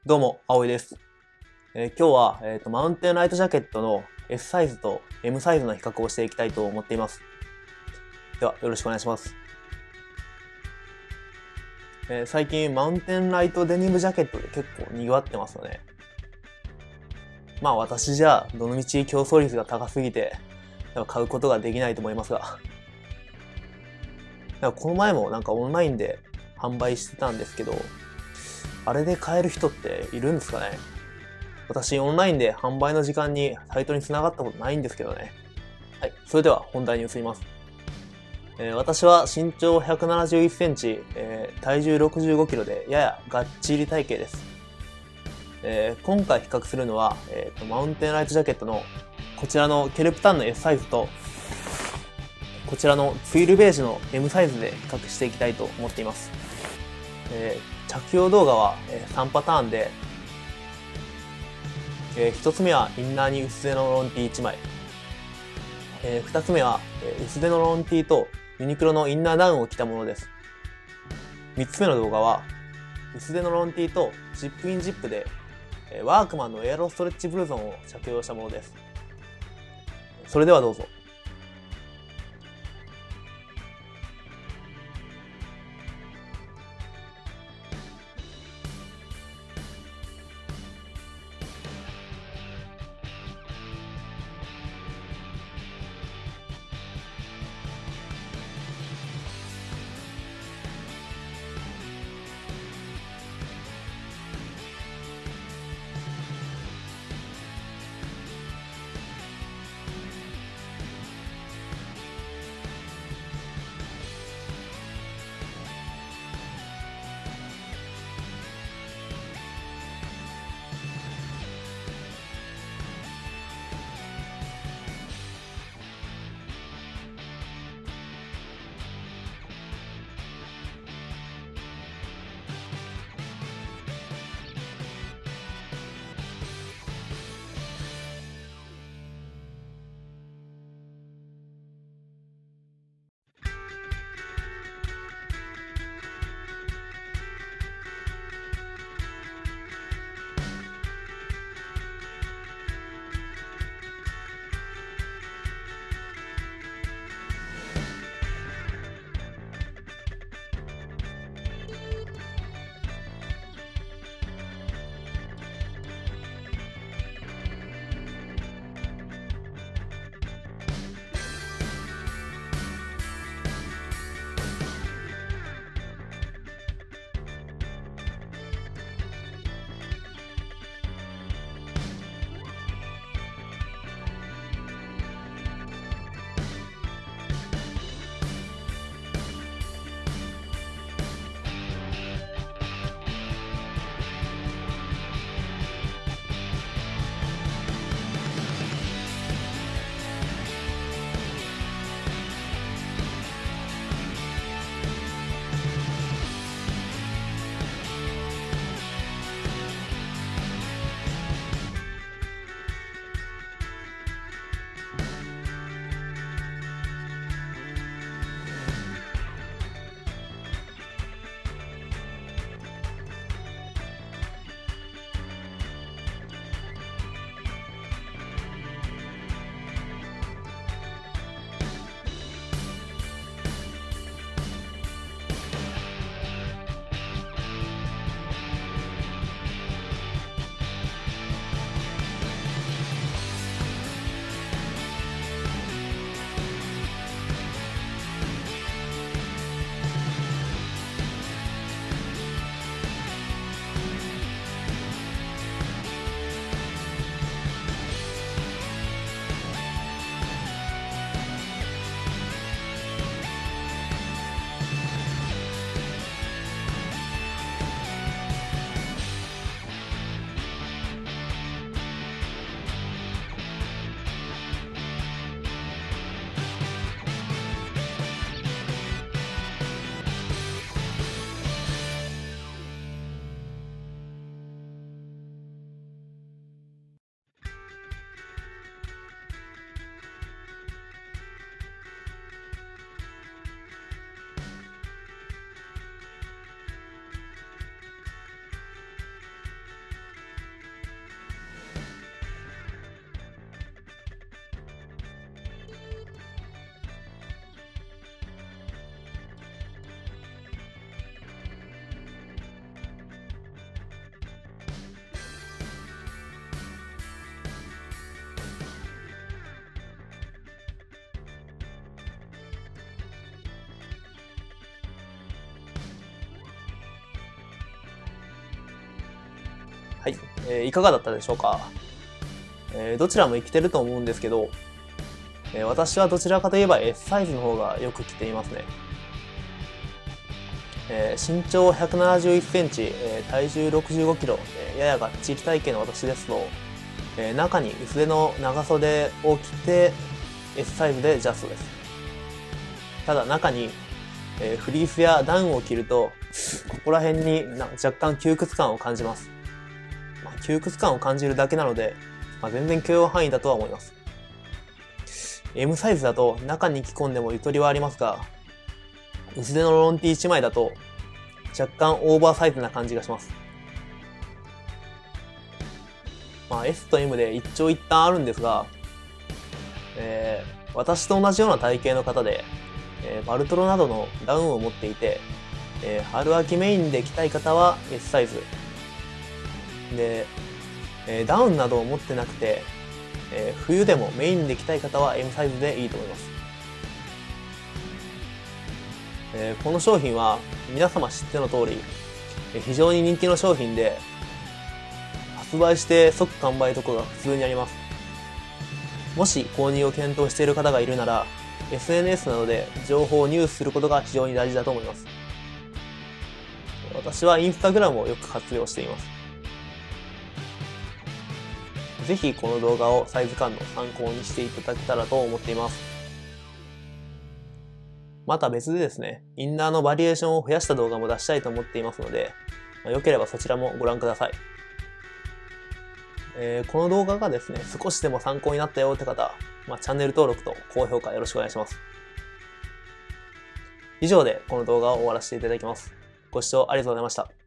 どうも、葵です。今日は、マウンテンライトジャケットの S サイズと M サイズの比較をしていきたいと思っています。では、よろしくお願いします。最近、マウンテンライトデニムジャケットで結構賑わってますよね。まあ私じゃ、どのみち競争率が高すぎて、買うことができないと思いますが。この前もオンラインで販売してたんですけど、あれで買える人っているんですかね。私、オンラインで販売の時間にサイトに繋がったことないんですけどね。はい、それでは本題に移ります。私は身長171センチ、体重65キロでややがっちり体型です。今回比較するのは、マウンテンライトジャケットのこちらのケルプタンの S サイズと、こちらのツイルベージュの M サイズで比較していきたいと思っています。着用動画は3パターンで、1つ目はインナーに薄手のロン T 1枚、2つ目は薄手のロン T とユニクロのインナーダウンを着たものです。3つ目の動画は薄手のロン T とジップインジップでワークマンのエアロストレッチブルゾンを着用したものです。それではどうぞ。 はい、いかがだったでしょうか。どちらも生きてると思うんですけど、私はどちらかといえば S サイズの方がよく着ていますね。身長171センチ、体重65キロ、ややがっちり体型の私ですと、中に薄手の長袖を着て S サイズでジャストです。ただ中に、フリースやダウンを着ると、ここら辺に若干窮屈感を感じます。窮屈感を感じるだけなので、全然許容範囲だとは思います。M サイズだと中に着込んでもゆとりはありますが、薄手のロンティ1枚だと若干オーバーサイズな感じがします。S と M で一長一短あるんですが、私と同じような体型の方で、バルトロなどのダウンを持っていて、春秋メインで着たい方は S サイズで、ダウンなどを持ってなくて、冬でもメインで着たい方は M サイズでいいと思います。この商品は皆様知っての通り、非常に人気の商品で、発売して即完売とかが普通にあります。もし購入を検討している方がいるなら、SNS などで情報を入手することが非常に大事だと思います。私はインスタグラムをよく活用しています。ぜひこの動画をサイズ感の参考にしていただけたらと思っています。また別でですね、インナーのバリエーションを増やした動画も出したいと思っていますので、よければそちらもご覧ください。この動画がですね、少しでも参考になったよって方、チャンネル登録と高評価よろしくお願いします。以上でこの動画を終わらせていただきます。ご視聴ありがとうございました。